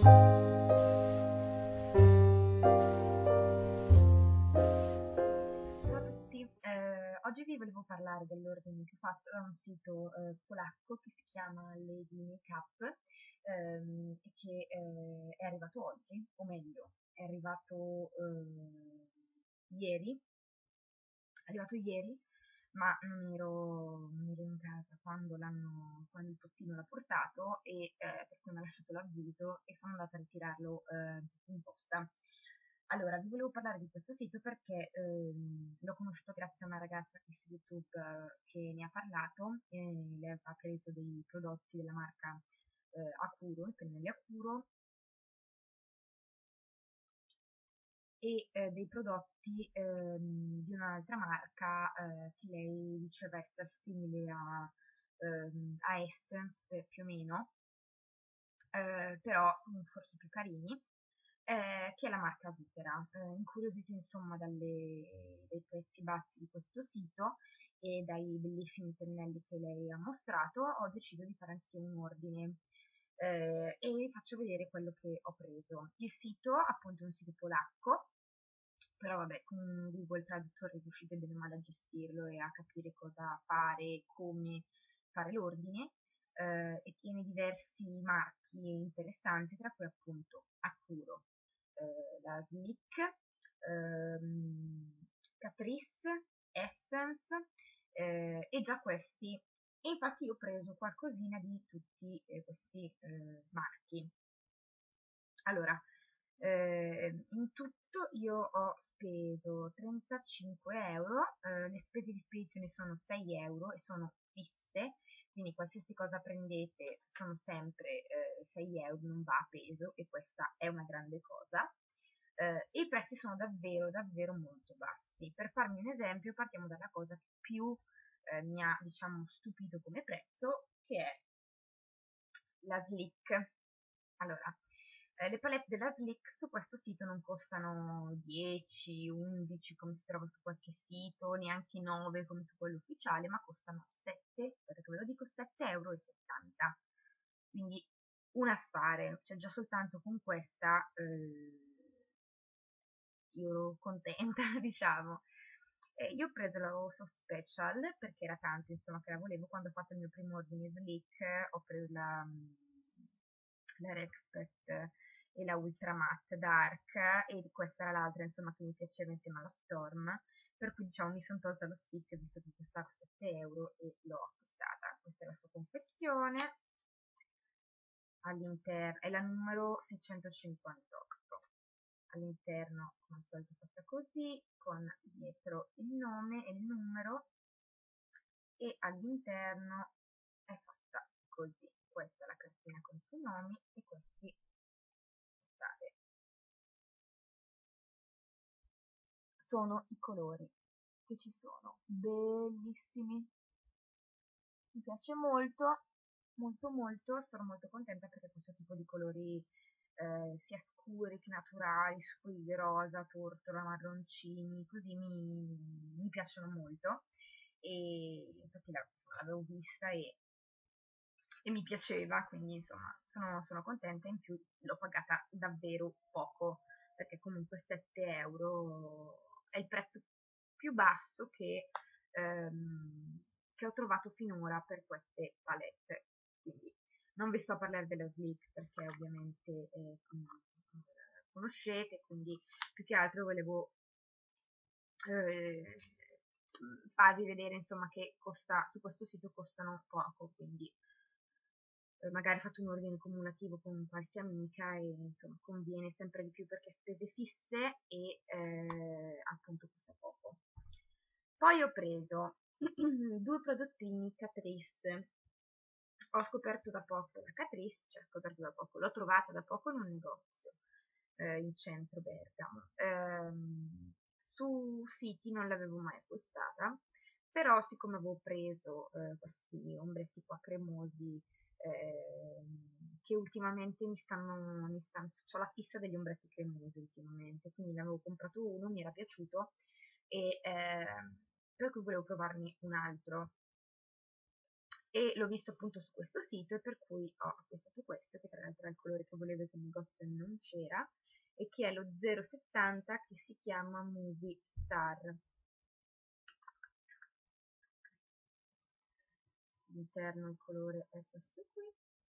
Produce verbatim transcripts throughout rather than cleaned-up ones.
Ciao a tutti, eh, oggi vi volevo parlare dell'ordine che ho fatto da un sito eh, polacco che si chiama Lady Makeup ehm, e che eh, è arrivato oggi, o meglio, è arrivato eh, ieri, è arrivato ieri, ma non ero, non ero in casa quando, l'hanno, quando il postino l'ha portato e eh, per cui mi ha lasciato l'avviso e sono andata a ritirarlo eh, in posta. Allora, vi volevo parlare di questo sito perché ehm, l'ho conosciuto grazie a una ragazza qui su YouTube eh, che ne ha parlato e lei ha preso dei prodotti della marca eh, Acuro, i pennelli Acuro, e eh, dei prodotti ehm, di un'altra marca eh, che lei diceva essere simile a, ehm, a Essence eh, più o meno, eh, però mm, forse più carini, eh, che è la marca Svizzera. Eh, incuriositi insomma dalle- dai prezzi bassi di questo sito e dai bellissimi pennelli che lei ha mostrato, ho deciso di fare anche un ordine. Eh, e vi faccio vedere quello che ho preso. Il sito, appunto, è un sito polacco, però vabbè, con Google Traduttore riuscite bene o male a gestirlo e a capire cosa fare, come fare l'ordine, eh, e tiene diversi marchi interessanti, tra cui appunto Accuro, eh, la Slick, ehm, Catrice, Essence, eh, e già questi. E infatti io ho preso qualcosina di tutti eh, questi eh, marchi. Allora, eh, in tutto io ho speso trentacinque euro, eh, le spese di spedizione sono sei euro e sono fisse, quindi qualsiasi cosa prendete sono sempre eh, sei euro, non va a peso e questa è una grande cosa. Eh, e i prezzi sono davvero, davvero molto bassi. Per farmi un esempio, partiamo dalla cosa che più eh, mi ha, diciamo, stupito come prezzo, che è la Slick. Allora, eh, le palette della Slick su questo sito non costano dieci, undici come si trova su qualche sito, neanche nove come su quello ufficiale, ma costano sette, aspetta che ve lo dico, sette euro e settanta. Quindi un affare, cioè già soltanto con questa eh, io ero contenta, diciamo. Eh, io ho preso la Oso Special perché era tanto, insomma, che la volevo. Quando ho fatto il mio primo ordine Slick, ho preso la, la Rexpert e la Ultra Matte Dark, e questa era l'altra, insomma, che mi piaceva insieme alla Storm, per cui, diciamo, mi sono tolta lo sfizio visto che costava sette euro e l'ho acquistata. Questa è la sua confezione. All'interno è la numero seicentocinquantotto. All'interno, come al solito, fatta così, con dietro il nome e il numero, e all'interno è fatta così. Questa è la cartina con i suoi nomi e questi sono i colori che ci sono, bellissimi, mi piace molto, molto molto, sono molto contenta perché questo tipo di colori eh, sia scuri che naturali, scuri rosa, tortora, marroncini, così mi, mi piacciono molto, e infatti l'avevo vista e, e mi piaceva, quindi insomma sono, sono contenta. In più l'ho pagata davvero poco, perché comunque sette euro è il prezzo più basso che, ehm, che ho trovato finora per queste palette. Quindi non vi sto a parlare della Slick perché ovviamente eh, conoscete, quindi più che altro volevo eh, farvi vedere insomma che costa, su questo sito costano poco, quindi eh, magari fate un ordine cumulativo con qualche amica e insomma conviene sempre di più perché spese fisse e eh, appunto costa poco. Poi ho preso due prodottini Catrice. Ho scoperto da poco la Catrice, cioè scoperto da poco, l'ho trovata da poco in un negozio eh, in centro Bergamo. Ehm, su siti non l'avevo mai acquistata, però siccome avevo preso eh, questi ombretti qua cremosi, ehm, che ultimamente mi stanno, mi stanno, c'ho la fissa degli ombretti cremosi ultimamente, quindi ne avevo comprato uno, mi era piaciuto e ehm, per cui volevo provarne un altro. e l'ho visto appunto su questo sito, e per cui ho acquistato questo, che tra l'altro è il colore che volevo e che in negozio non c'era, e che è lo zero settanta, che si chiama Movie Star. All'interno il colore è questo qui,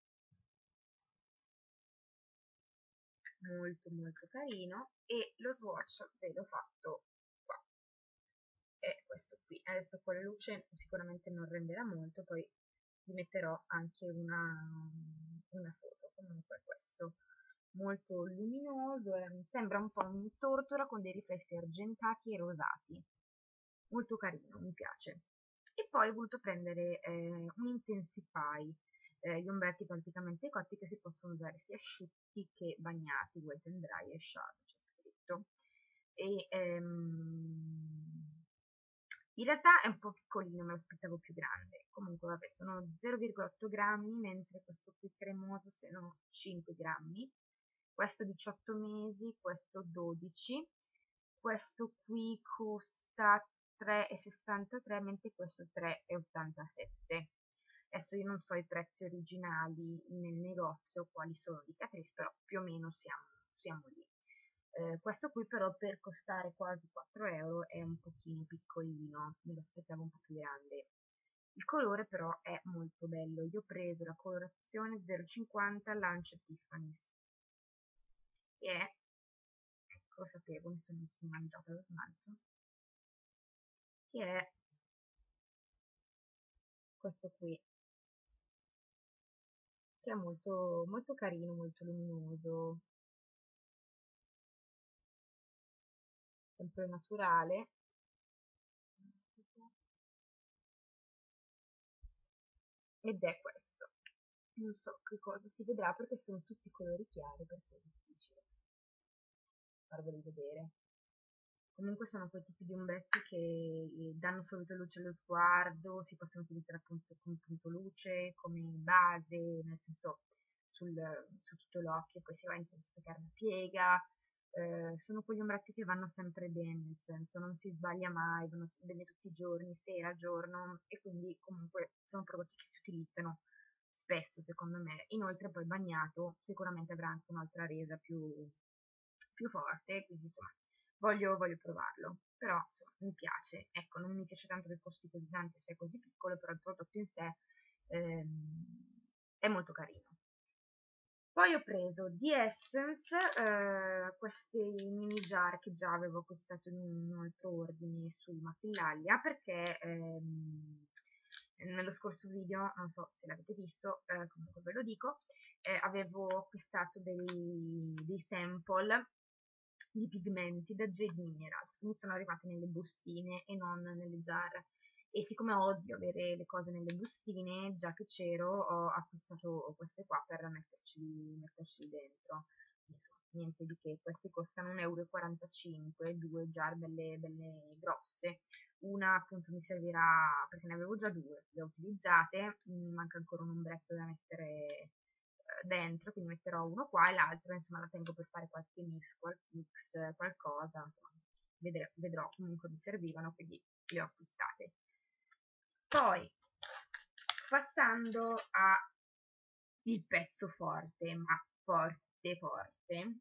molto molto carino, e lo swatch ve l'ho fatto qua, è questo qui. Adesso con la luce sicuramente non renderà molto, poi vi metterò anche una, una foto. Comunque questo molto luminoso, eh, sembra un po' un tortora con dei riflessi argentati e rosati, molto carino, mi piace. E poi ho voluto prendere eh, un Intensify, eh, gli ombretti praticamente cotti che si possono usare sia asciutti che bagnati, wet and dry e shower c'è scritto. E ehm, in realtà è un po' piccolino, me lo aspettavo più grande. Comunque vabbè, sono zero virgola otto grammi, mentre questo qui cremoso sono cinque grammi. Questo diciotto mesi, questo dodici. Questo qui costa tre e sessantatré, mentre questo tre e ottantasette. Adesso io non so i prezzi originali nel negozio, quali sono di Catrice, però più o meno siamo, siamo lì. Eh, questo qui però per costare quasi quattro euro è un pochino piccolino, me lo aspettavo un po' più grande. Il colore però è molto bello. Io ho preso la colorazione zero cinquanta Lancia Tiffany's, che è, ecco, lo sapevo, mi sono, mi sono mangiata lo smalto, che è questo qui, che è molto, molto carino, molto luminoso, sempre naturale. Ed è questo. Non so che cosa si vedrà perché sono tutti colori chiari, per cui è difficile farveli vedere. Comunque sono quei tipi di ombretti che eh, danno subito luce allo sguardo, si possono utilizzare appunto come punto luce, come base, nel senso sul, su tutto l'occhio, poi si va a intensificare la piega. Eh, sono quegli ombretti che vanno sempre bene, nel senso non si sbaglia mai, vanno bene tutti i giorni, sera, giorno, e quindi comunque sono prodotti che si utilizzano spesso secondo me. Inoltre poi bagnato sicuramente avrà anche un'altra resa più, più forte, quindi insomma voglio, voglio provarlo, però insomma, mi piace. Ecco, non mi piace tanto che costi così tanto e sia così piccolo, però il prodotto in sé ehm, è molto carino. Poi ho preso di Essence eh, questi mini jar che già avevo acquistato in un altro ordine su Maquillalia, perché ehm, nello scorso video, non so se l'avete visto, eh, comunque ve lo dico, eh, avevo acquistato dei, dei sample di pigmenti da Jade Minerals, che mi sono arrivati nelle bustine e non nelle jar. E siccome odio avere le cose nelle bustine, già che c'ero, ho acquistato queste qua per metterci, metterci dentro. Insomma, niente di che, questi costano un euro e quarantacinque, due jar belle, belle grosse. Una appunto mi servirà, perché ne avevo già due, le ho utilizzate, mi manca ancora un ombretto da mettere eh, dentro, quindi metterò uno qua e l'altro insomma la tengo per fare qualche mix, qual mix qualcosa, insomma, vedrò, vedrò, comunque mi servivano, quindi le ho acquistate. Poi, passando a il pezzo forte, ma forte forte,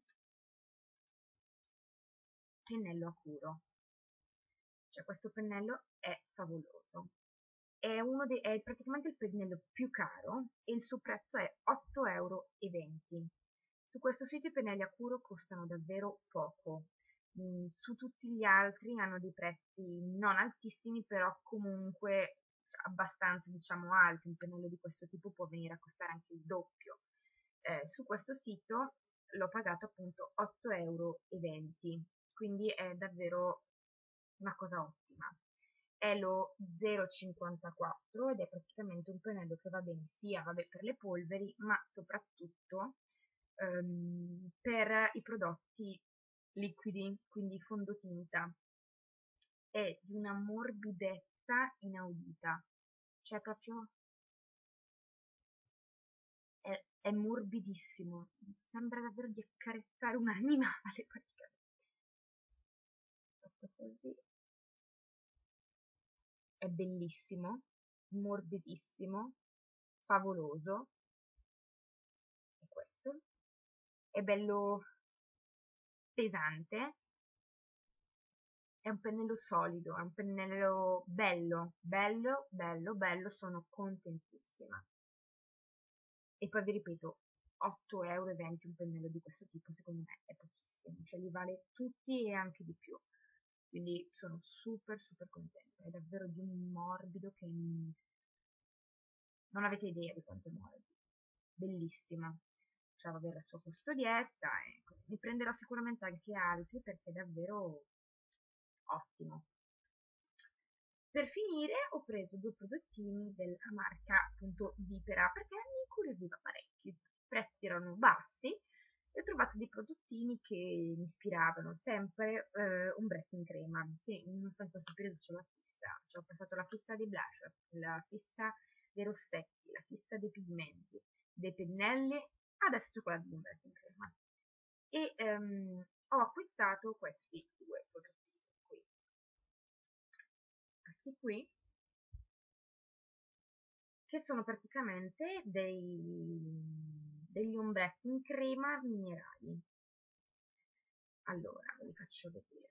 pennello a curo. Cioè questo pennello è favoloso. È, uno dei, è praticamente il pennello più caro e il suo prezzo è otto euro e venti. Su questo sito i pennelli a curo costano davvero poco. Mm, su tutti gli altri hanno dei prezzi non altissimi, però comunque cioè, abbastanza diciamo alti. Un pennello di questo tipo può venire a costare anche il doppio. Eh, su questo sito l'ho pagato appunto otto euro e venti, quindi è davvero una cosa ottima. È lo zero virgola cinquantaquattro ed è praticamente un pennello che va bene sia vabbè, per le polveri, ma soprattutto ehm, per i prodotti liquidi, quindi fondotinta. È di una morbidezza inaudita, cioè proprio è, è morbidissimo, sembra davvero di accarezzare un animale praticamente. Fatto così, è bellissimo, morbidissimo, favoloso è questo, è bello pesante, è un pennello solido, è un pennello bello, bello, bello, bello, sono contentissima. E poi vi ripeto, otto e venti euro un pennello di questo tipo secondo me è pochissimo, cioè li vale tutti e anche di più. Quindi sono super super contenta, è davvero di un morbido che non avete idea di quanto è morbido, bellissimo. Cioè, vabbè, la sua custodietta, ecco. Ne prenderò sicuramente anche altri perché è davvero ottimo. Per finire ho preso due prodottini della marca appunto Vipera perché mi incuriosiva parecchio, i prezzi erano bassi e ho trovato dei prodottini che mi ispiravano, sempre eh, ombretti in crema, che nonostante questo periodo ce l'ho fissa, cioè ho passato la fissa dei blush, la fissa dei rossetti, la fissa dei pigmenti, dei pennelli, adesso c'è quella degli ombretti in crema. E ehm, ho acquistato questi due prodottini qui. Questi qui che sono praticamente dei, degli ombretti in crema minerali. Allora, ve li faccio vedere.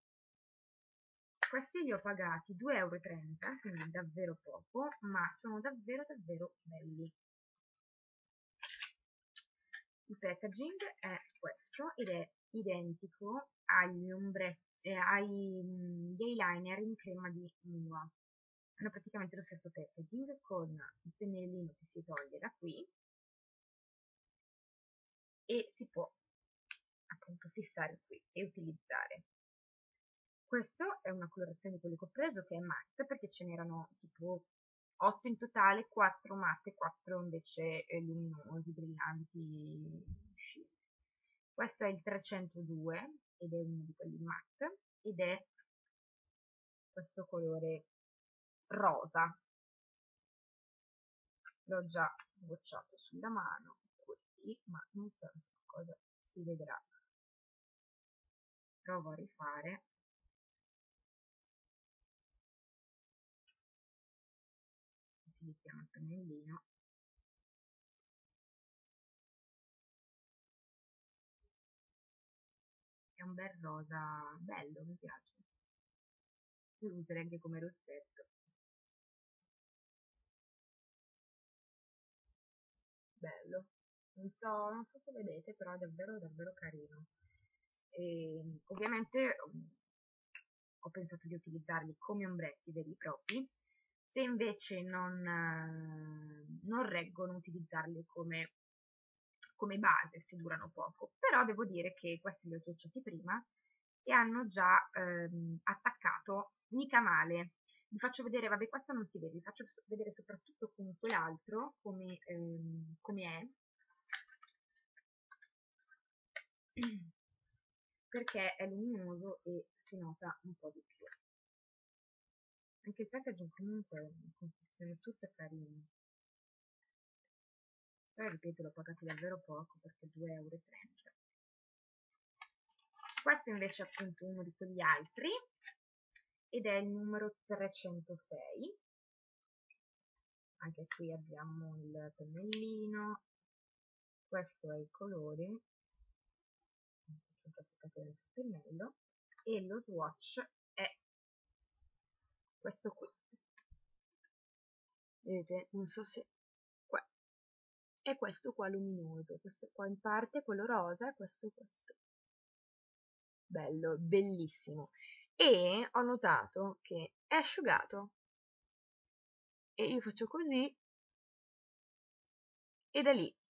Questi li ho pagati due e trenta euro, quindi davvero poco, ma sono davvero davvero belli. Il packaging è questo ed è identico agli ombretti, eh, agli eyeliner in crema di Mua. Hanno praticamente lo stesso packaging con il pennellino che si toglie da qui e si può appunto fissare qui e utilizzare. Questo è una colorazione di quello che ho preso che è matte perché ce n'erano tipo otto in totale, quattro matte, quattro invece eh, luminosi, brillanti, shimmer. Questo è il trecentodue ed è uno di quelli matte ed è questo colore rosa. L'ho già sbocciato sulla mano qui, ma non so cosa si vedrà. Provo a rifare. Utilizziamo il pennellino. È un bel rosa bello, mi piace. Io lo userei anche come rossetto. Bello. Non so, non so se vedete, però è davvero davvero carino. E ovviamente um, ho pensato di utilizzarli come ombretti veri e propri. Se invece non, eh, non reggono, utilizzarli come, come base, se durano poco. Però devo dire che questi li ho swatchati prima e hanno già ehm, attaccato mica male. Vi faccio vedere, vabbè, questo non si vede, vi faccio vedere soprattutto con quell'altro come, ehm, come è. Perché è luminoso e si nota un po' di più. Anche il packaging comunque è una confezione tutta carina. Però ripeto, l'ho pagato davvero poco perché due e trenta euro. Questo invece è appunto uno di quegli altri ed è il numero trecentosei. Anche qui abbiamo il pennellino, questo è il colore, ho applicato dentro il pennello e lo swatch è questo qui. Vedete? Non so se qua è questo qua luminoso, questo qua in parte quello rosa e questo questo. Bello, bellissimo. E ho notato che è asciugato. E io faccio così e da lì.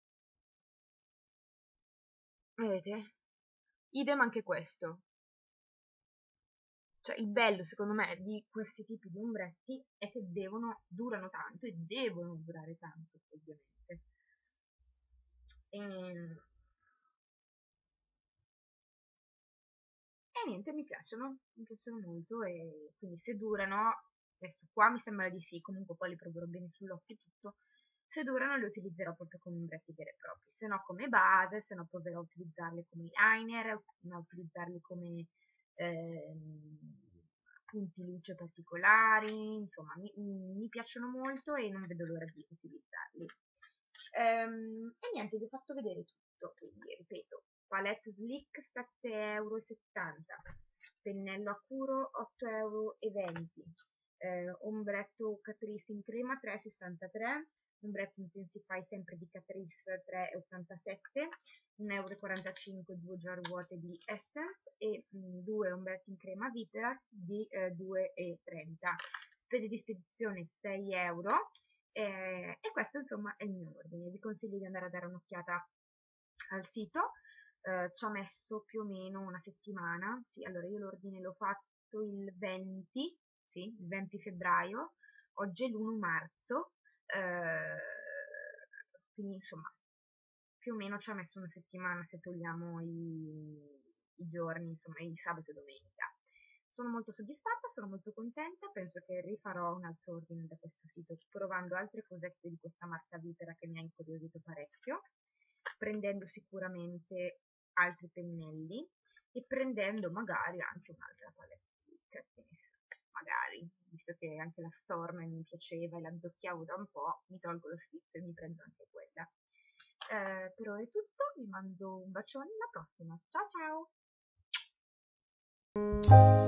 Vedete? Idem anche questo. Cioè, il bello, secondo me, di questi tipi di ombretti è che devono, durano tanto e devono durare tanto, ovviamente. E, e niente, mi piacciono, mi piacciono molto e quindi se durano, adesso qua mi sembra di sì, comunque poi li proverò bene sull'occhio e tutto, se durano li utilizzerò proprio come ombretti veri e propri, se no come base, se no proverò a utilizzarli come liner, a utilizzarli come... Ehm, punti luce particolari, insomma mi, mi piacciono molto e non vedo l'ora di utilizzarli. Ehm, e niente, vi ho fatto vedere tutto, quindi ripeto, palette Slick sette e settanta euro, pennello Accuro otto e venti euro, eh, ombretto Catrice in crema tre e sessantatré euro, ombretto Intensify sempre di Catrice tre e ottantasette euro, un e quarantacinque euro due jar vuote di Essence e mh, due ombretti in crema Vipera di eh, due e trenta. Spese di spedizione sei euro. Eh, e questo insomma è il mio ordine. Vi consiglio di andare a dare un'occhiata al sito. Eh, ci ho messo più o meno una settimana. Sì, allora io l'ordine l'ho fatto il venti, sì, il venti febbraio, oggi è l'primo marzo, eh, quindi insomma più o meno ci ha messo una settimana se togliamo i, i giorni, insomma, il sabato e domenica. Sono molto soddisfatta, sono molto contenta, penso che rifarò un altro ordine da questo sito provando altre cosette di questa marca Vipera che mi ha incuriosito parecchio, prendendo sicuramente altri pennelli e prendendo magari anche un'altra palette stick, magari, visto che anche la Storm mi piaceva e la addocchiavo da un po', mi tolgo lo sfizio e mi prendo anche quella. Eh, per ora è tutto, vi mando un bacione, alla prossima, ciao ciao!